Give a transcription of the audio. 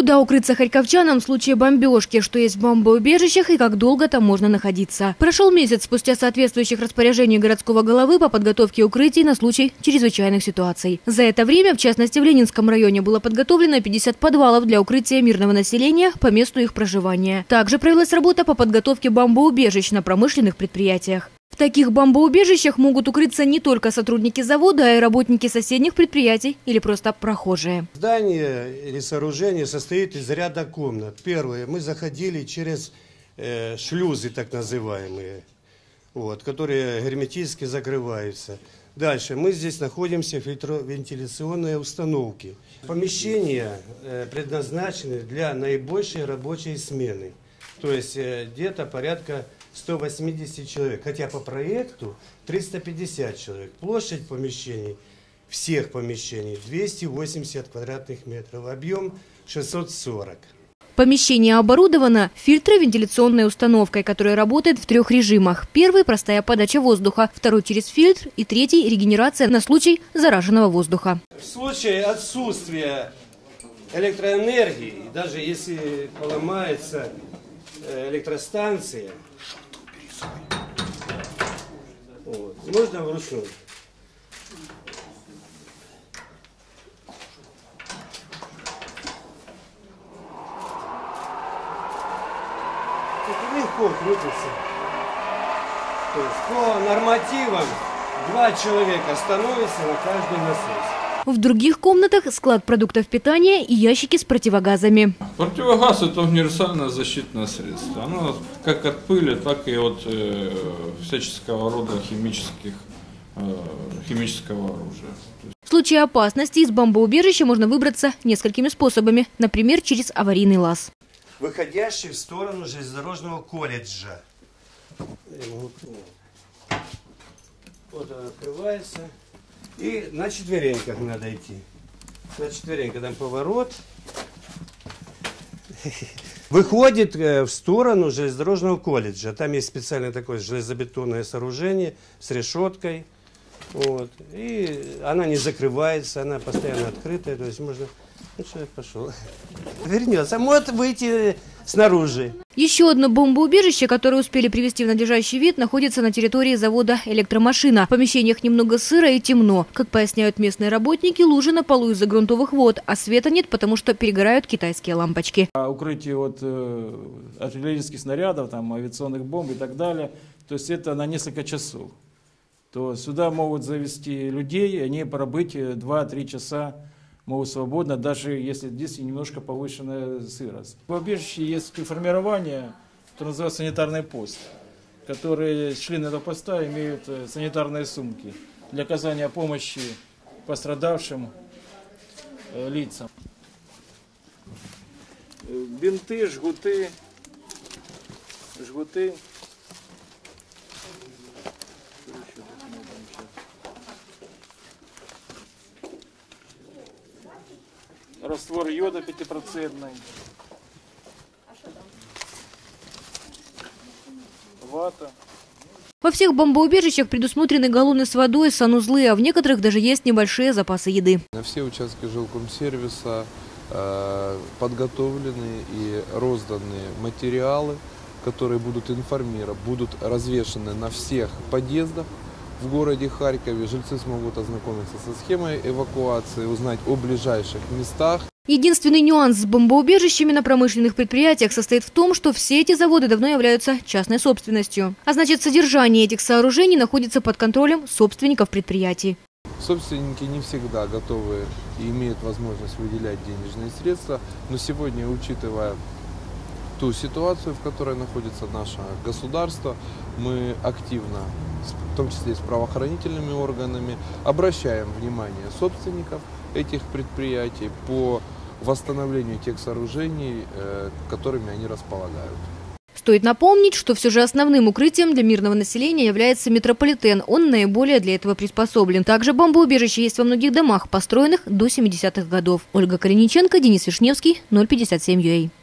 Куда укрыться харьковчанам в случае бомбежки, что есть в бомбоубежищах и как долго там можно находиться. Прошел месяц спустя соответствующих распоряжений городского головы по подготовке укрытий на случай чрезвычайных ситуаций. За это время, в частности в Ленинском районе, было подготовлено 50 подвалов для укрытия мирного населения по месту их проживания. Также провелась работа по подготовке бомбоубежищ на промышленных предприятиях. В таких бомбоубежищах могут укрыться не только сотрудники завода, а и работники соседних предприятий или просто прохожие. Здание или сооружение состоит из ряда комнат. Первое, мы заходили через шлюзы так называемые, которые герметически закрываются. Дальше мы здесь находимся в фильтровентиляционной установке. Помещения предназначены для наибольшей рабочей смены. То есть где-то порядка 180 человек, хотя по проекту 350 человек. Площадь помещений, всех помещений 280 квадратных метров, объем 640. Помещение оборудовано фильтровентиляционной установкой, которая работает в 3 режимах. Первый – простая подача воздуха, второй – через фильтр и третий – регенерация на случай зараженного воздуха. В случае отсутствия электроэнергии, даже если поломается электростанция, можно вручную. Это легко крутится. То есть по нормативам 2 человека становится на каждый насос. В других комнатах склад продуктов питания и ящики с противогазами. Противогаз – это универсальное защитное средство. Оно как от пыли, так и от всяческого рода химического оружия. В случае опасности из бомбоубежища можно выбраться несколькими способами, например, через аварийный лаз. Выходящий в сторону железнодорожного колледжа. Вот он открывается. И на четвереньках надо идти. На четвереньках там поворот. Выходит в сторону железнодорожного колледжа. Там есть специальное такое железобетонное сооружение с решеткой. И она не закрывается, она постоянно открытая. То есть можно... Ну, человек пошел. Вернется. Может выйти снаружи. Еще одно бомбоубежище, которое успели привести в надлежащий вид, находится на территории завода «Электромашина». В помещениях немного сыро и темно. Как поясняют местные работники, лужи на полу из-за грунтовых вод, а света нет, потому что перегорают китайские лампочки. Укрытие от артиллерийских снарядов, авиационных бомб и так далее, то есть это на несколько часов. То сюда могут завести людей, они пробыть 2-3 часа. Могут свободно, даже если здесь немножко повышенная сырость. В убежище есть формирование, которое называется санитарный пост, которые члены этого поста имеют санитарные сумки для оказания помощи пострадавшим лицам. Бинты, жгуты. Раствор йода 5%. Вата. Во всех бомбоубежищах предусмотрены галлоны с водой, санузлы, а в некоторых даже есть небольшие запасы еды. На все участки жилкомсервиса подготовлены и розданы материалы, которые будут информировать, будут развешаны на всех подъездах в городе Харькове. Жильцы смогут ознакомиться со схемой эвакуации, узнать о ближайших местах. Единственный нюанс с бомбоубежищами на промышленных предприятиях состоит в том, что все эти заводы давно являются частной собственностью. А значит, содержание этих сооружений находится под контролем собственников предприятий. Собственники не всегда готовы и имеют возможность выделять денежные средства, но сегодня, учитывая ту ситуацию, в которой находится наше государство, мы активно, в том числе и с правоохранительными органами, обращаем внимание собственников этих предприятий по восстановлению тех сооружений, которыми они располагают. Стоит напомнить, что все же основным укрытием для мирного населения является метрополитен. Он наиболее для этого приспособлен. Также бомбоубежище есть во многих домах, построенных до 70-х годов. Ольга Корениченко, Денис Вишневский, 057 UA.